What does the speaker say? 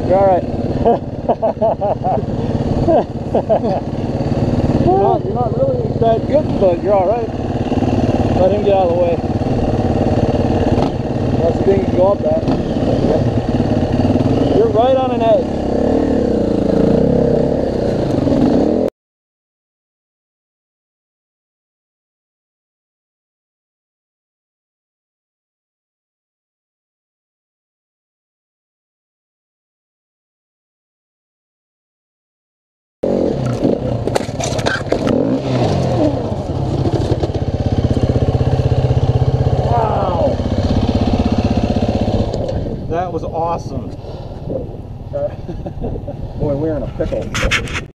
You're alright. you're not really that good, but you're alright. Let him get out of the way. That's the thing you can go up that. You're right on an edge. That was awesome. Boy, we're in a pickle.